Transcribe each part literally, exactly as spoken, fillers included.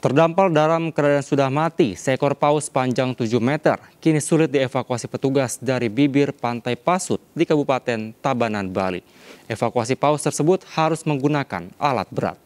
Terdampar dalam keadaan sudah mati, seekor paus panjang tujuh meter kini sulit dievakuasi petugas dari bibir Pantai Pasut di Kabupaten Tabanan, Bali. Evakuasi paus tersebut harus menggunakan alat berat.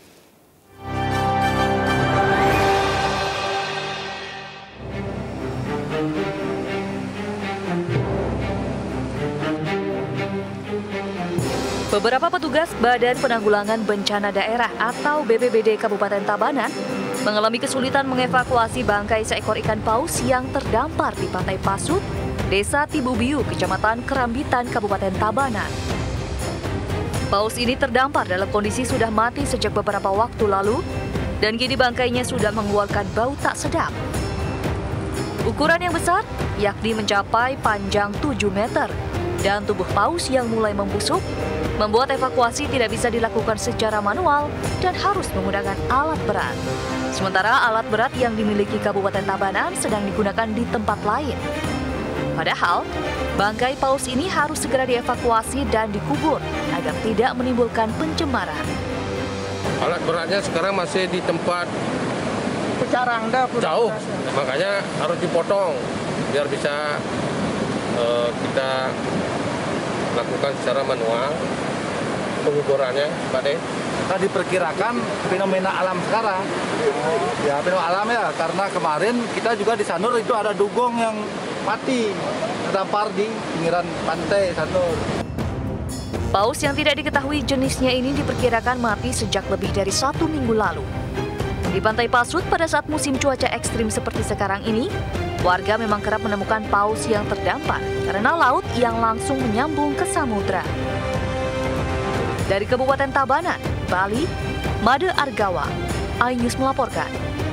Beberapa petugas Badan Penanggulangan Bencana Daerah atau B P B D Kabupaten Tabanan mengalami kesulitan mengevakuasi bangkai seekor ikan paus yang terdampar di Pantai Pasut, Desa Tibubiu, Kecamatan Kerambitan, Kabupaten Tabanan. Paus ini terdampar dalam kondisi sudah mati sejak beberapa waktu lalu dan kini bangkainya sudah mengeluarkan bau tak sedap. Ukuran yang besar, yakni mencapai panjang tujuh meter, dan tubuh paus yang mulai membusuk, membuat evakuasi tidak bisa dilakukan secara manual dan harus menggunakan alat berat. Sementara alat berat yang dimiliki Kabupaten Tabanan sedang digunakan di tempat lain. Padahal, bangkai paus ini harus segera dievakuasi dan dikubur agar tidak menimbulkan pencemaran. Alat beratnya sekarang masih di tempat jauh, makanya harus dipotong biar bisa uh, kita lakukan secara manual pengukurannya, Pak De. Kita diperkirakan fenomena alam sekarang. Ya, fenomena alam ya, karena kemarin kita juga di Sanur itu ada dugong yang mati terdampar di pinggiran pantai Sanur. Paus yang tidak diketahui jenisnya ini diperkirakan mati sejak lebih dari satu minggu lalu. Di Pantai Pasut pada saat musim cuaca ekstrim seperti sekarang ini, warga memang kerap menemukan paus yang terdampar karena laut yang langsung menyambung ke samudra. Dari Kabupaten Tabanan, Bali, Made Argawa, iNews melaporkan.